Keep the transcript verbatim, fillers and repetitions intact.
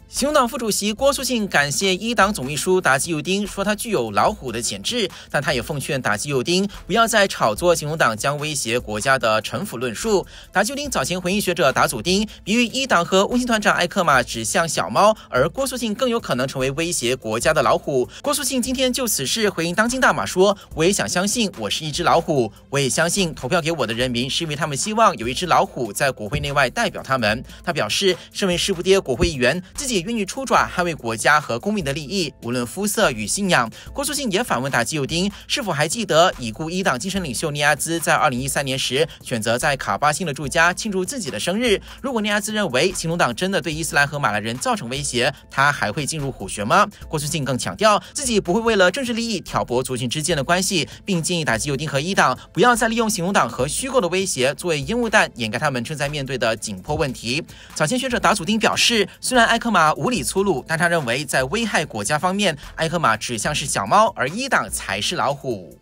行动党副主席郭素庆感谢一党总秘书达基佑丁，说他具有老虎的潜质，但他也奉劝达基佑丁不要再炒作行动党将威胁国家的城府论述。达基佑丁早前回应学者达祖丁，比喻一党和温馨团长艾克马只像小猫，而郭素庆更有可能成为威胁国家的老虎。郭素庆今天就此事回应当今大马说，我也想相信我是一只老虎，我也相信投票给我的人民是因为他们希望有一只老虎在国会内外代表他们。他表示，身为师傅爹国会议员，自己也愿意出爪捍卫国家和公民的利益，无论肤色与信仰。郭素庆也反问达基佑丁，是否还记得已故一党精神领袖尼亚兹在二零一三年时选择在卡巴辛的住家庆祝自己的生日？如果尼亚兹认为行动党真的对伊斯兰和马来人造成威胁，他还会进入虎穴吗？郭素庆更强调自己不会为了政治利益挑拨族群之间的关系，并建议达基佑丁和一党不要再利用行动党和虚构的威胁作为烟雾弹，掩盖他们正在面对的紧迫问题。早前学者达祖丁表示，虽然艾克马无理粗鲁，但他认为在危害国家方面，艾克马只像是小猫，而一党才是老虎。